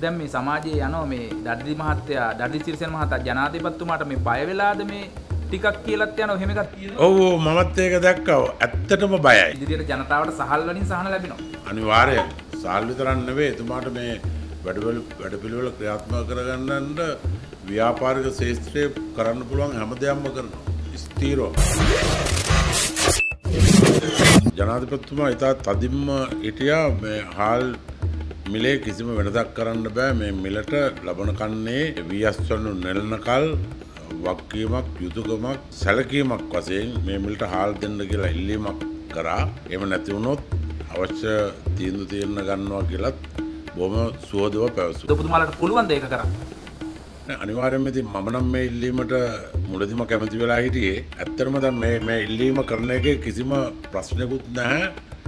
දැන් මේ සමාජයේ යනවා මේ දඩලි මහත්තයා දඩලි සිරිසෙන් මහතා ජනාධිපතිතුමාට මේ බය වෙලාද මේ ටිකක් කියලාත් යනවා එහෙම එකක් තියෙනවා. ඔව් මමත් ඒක දැක්කා. ඇත්තටම බයයි. ඉදිරියට ජනතාවට සහල් වලින් සහන ලැබෙනවා. අනිවාර්යයෙන්. සහල් විතරක් නෙවෙයි එතුමාට මේ වැඩපිළිවෙල ක්‍රියාත්මක කරගන්නට ව්‍යාපාරික ශාස්ත්‍රයේ කරන්න පුළුවන් හැම දෙයක්ම කරනවා. ස්ථීරව. ජනාධිපතිතුමා ඉතා තදින්ම හිටියා මේ හාල් මිලේ කිසිම වෙනසක් කරන්න බෑ මේ මිලට ලබන කන්නේ වියස්වනු නෙළනකල් වගකීමක් යුතුයකමක් සැලකීමක් වශයෙන් මේ මිලට හාල් දෙන්න කියලා ඉල්ලීමක් කරා. එහෙම නැති වුණොත් අවශ්‍ය තීන්දුව ගන්නවා කියලත් බොහොම සුවදව පැවසුවා. ඔබතුමාලට පුළුවන් ද ඒක කරන්න? අනිවාර්යයෙන්ම ඉතින් මම නම් මේ ඉල්ලීමට මුලදීම කැමති වෙලා හිටියේ. ඇත්තටම දැන් මේ ඉල්ලීම කරන එකේ කිසිම ප්‍රශ්නකුත් නැහැ.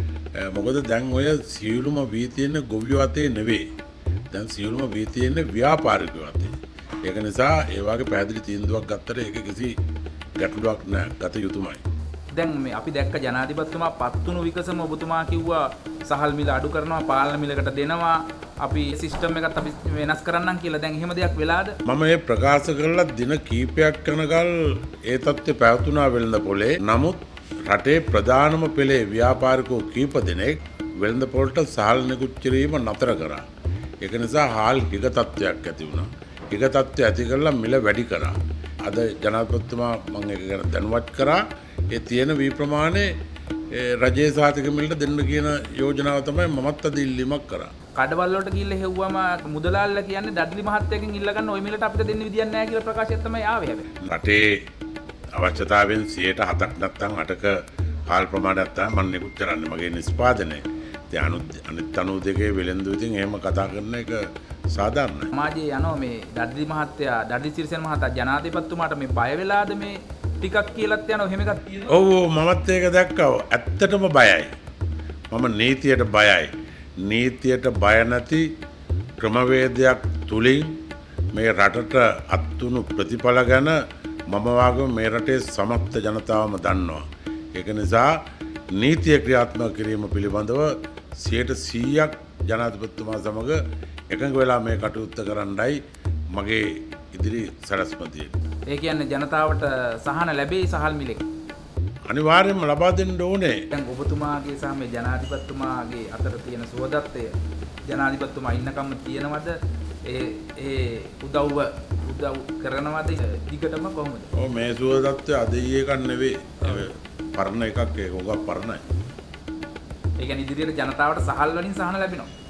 මොකද දැන් ඔය සියලුම වී තියෙන ගොවියෝ අතේ නෙවෙයි. දැන් සියලුම වී තියෙන ව්‍යාපාරිකයෝ අතේ. ඒක නිසා ඒ වගේ පැහැදිලි තීන්දුවක් ගත්තට ඒක කිසි ගැටලුවක් නැහැ. ගත යුතුමයි. දැන් මේ අපි දැක්ක ජනාධිපතිතුමා පත්තුණු විකසම ඔබතුමා කිව්වා සහල් මිල අඩු කරනවා පාලන මිලකට දෙනවා අපි සිස්ටම් එකත් අපි වෙනස් කරන්නම් කියලා. දැන් එහෙම දෙයක් වෙලාද? මම මේ ප්‍රකාශ කළා දින කීපයක් යනකල් ඒ තත්ත්වය පැවතුණා වෙළඳ පොලේ. නමුත් රටේ ප්‍රධානම පෙළේ ව්‍යාපාරිකෝ කීප දෙනෙක් වෙළඳ පොලට සහල් නිකුත් කිරීම නතර කරා. ඒක නිසා හාල් හිග තත්ත්වයක් ඇති වුණා. හිග තත්ත්වය ඇති කරලා මිල වැඩි කරා. අද ජනාධිපතිතුමා මම ඒක ගැන දැනුවත් කරා. ඒ තියෙන වී ප්‍රමාණය රජයේ සහතික මිලට දෙන්න කියන යෝජනාව තමයි මමත් අද ඉල්ලීමක් කරා. කඩවල වලට ගිහිල්ලා හෙව්වම මුදලාල්ලා කියන්නේ දඩලි මහත්තයාගෙන් ඉල්ල ගන්න ওই මිලට අපිට දෙන්න විදියක් නැහැ කියලා ප්‍රකාශයක් තමයි ආවේ හැබැයි. රටේ අවශ්‍යතාවයෙන් 7% නැත්නම් 8ක හාල් ප්‍රමාණයක් තමයි මම නිකුත් කරන්නේ මගේ නිෂ්පාදනය. ඉතින් අනිත් 92 වෙළඳු ඉතින් එහෙම කතා කරන එක සාධාරණයි. සමාජයේ යනවා මේ දඩලි මහත්තයා දඩලි සිරිසෙන් මහතා ජනාධිපතිතුමාට මේ බය වෙලාද මේ ටිකක් කියලාත් යනවා එහෙම එකක් තියෙනවා. ඔව් මමත් ඒක දැක්කා. ඇත්තටම බයයි. මම නීතියට බයයි. නීතියට බය නැති ක්‍රමවේදයක් තුලින් මේ රටට අත්තුණු ප්‍රතිඵල ගැන මම වාගේ මේ රටේ සමස්ත ජනතාවම දන්නවා. ඒක නිසා නීතිය ක්‍රියාත්මක කිරීම පිළිබඳව 100% ජනාධිපතිතුමා සමග එකඟ වෙලා මේ කටයුත්ත කරන්නයි මගේ ඉදිරි සැලැස්ම තියෙන්නේ. ඒ කියන්නේ ජනතාවට සහන ලැබෙයි සහල් මිලෙන්. අනිවාර්යයෙන්ම ලබා දෙන්න ඕනේ. දැන් ඔබතුමාගේ සහ මේ ජනාධිපතිතුමාගේ අතර තියෙන සුවදත්තය ජනාධිපතිතුමා ඉන්නකම් තියෙනවද? ඒ උදව් කරනවද දිගටම කොහොමද? ඔව් මේ සුවදත්තය අද ඊයේ එකක් නෙවෙයි. පරණ එකක් ඒක උගක් පරණයි. ඒ කියන්නේ ඉදිරියට ජනතාවට සහල් වලින් සහන ලැබෙනවා.